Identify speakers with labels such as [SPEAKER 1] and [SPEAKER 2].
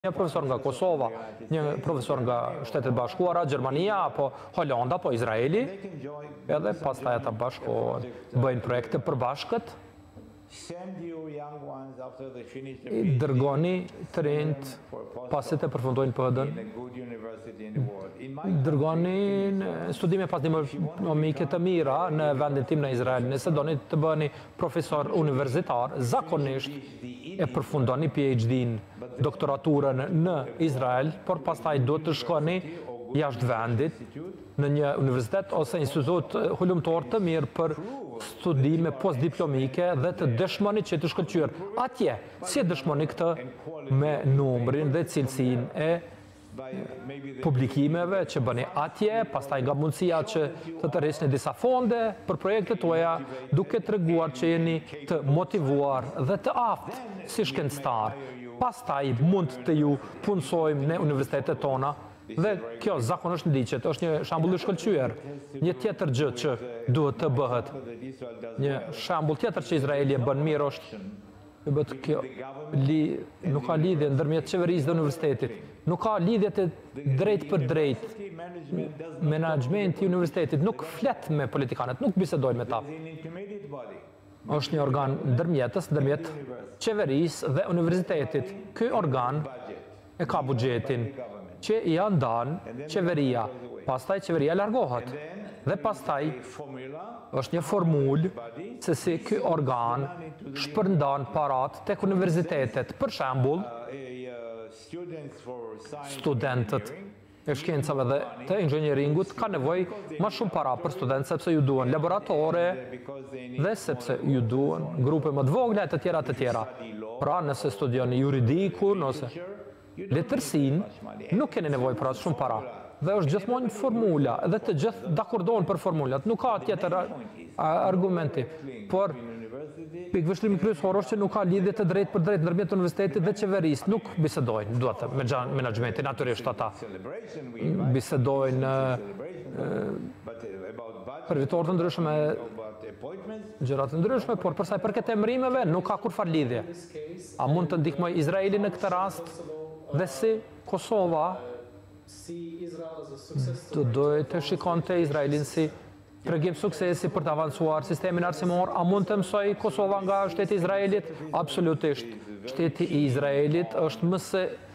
[SPEAKER 1] Një profesor nga Kosova, një profesor nga Shtetet Bashkuara, Gjermania, apo Holanda, apo Izraeli, edhe pastaj ata bashkohen, bëjnë projekte përbashkët, i dërgoni të rinjt pasi të përfundojnë PD-n, dërgoni studime pasdimnomike të mira në vendin tim në Izrael. Nëse doni të bëni profesor universitar, zakonisht e përfundoni PhD-n, doktoraturën në Izrael, por pastaj duhet të shkoni jashtë vendit në një universitet ose institut hulumtor të mirë për studime postdiplomike dhe të dëshmoni që të shkëlqyer. Atje, si e dëshmoni këtë me numrin dhe cilësinë e publikimeve që bëni atje, pastaj nga mundësia që të rrisni disa fonde për projektet tuaja, duke treguar që jeni të motivuar dhe të aftë si shkencëtar. Pastaj mund të ju punësojmë në universitetet tona. Dhe kjo zakonisht ndiqet, është një shembull i shkëlqyer. Një tjetër gjë që duhet të bëhet, një shembull tjetër që Izraeli e bën mirë është kjo nuk ka lidhje ndërmjet qeverisë dhe universitetit. Nuk ka lidhje të drejt për drejt. Menaxhmenti i universitetit nuk flet me politikanët, nuk bisedojnë me ta. Është një organ ndërmjetës, ndërmjet qeverisë dhe universitetit. Ky organ e ka buxhetin që i ndan qeveria, pastaj qeveria largohet. Dhe pastaj është një formulë se si ky organ shpërndan parat tek universitetet. Për shembull, studentët e shkencave dhe të inxhinieringut ka nevojë më shumë para për studentë sepse ju duhen laboratore dhe sepse ju duhen grupe më të vogla e të tjera. Pra nëse studioni juridikun ose letërsinë, nuk keni nevojë për atë shumë para. Dhe është gjithmonë një formula, dhe të gjithë dakordohen për formulat. Nuk ka tjetër argumenti. Por pikëvështrimi kryesor është që nuk ka lidhje të drejtë për drejtë ndërmjet universitetit dhe qeverisë. Nuk bisedojnë, duhet me menaxhmentin, natyrisht ata bisedojnë për vitorë të ndryshme, gjërat të ndryshme, por për sa i përket emrimeve nuk ka kurfar lidhje. A mund të ndihmoj Izraeli në këtë rast? Dhe si Kosova të dojë të shikon të Izraelin si tregim suksesi për të avancuar sistemin arsimor. A mund të mësoj Kosova nga shteti i Izraelit? Absolutisht. Shteti i Izraelit është më së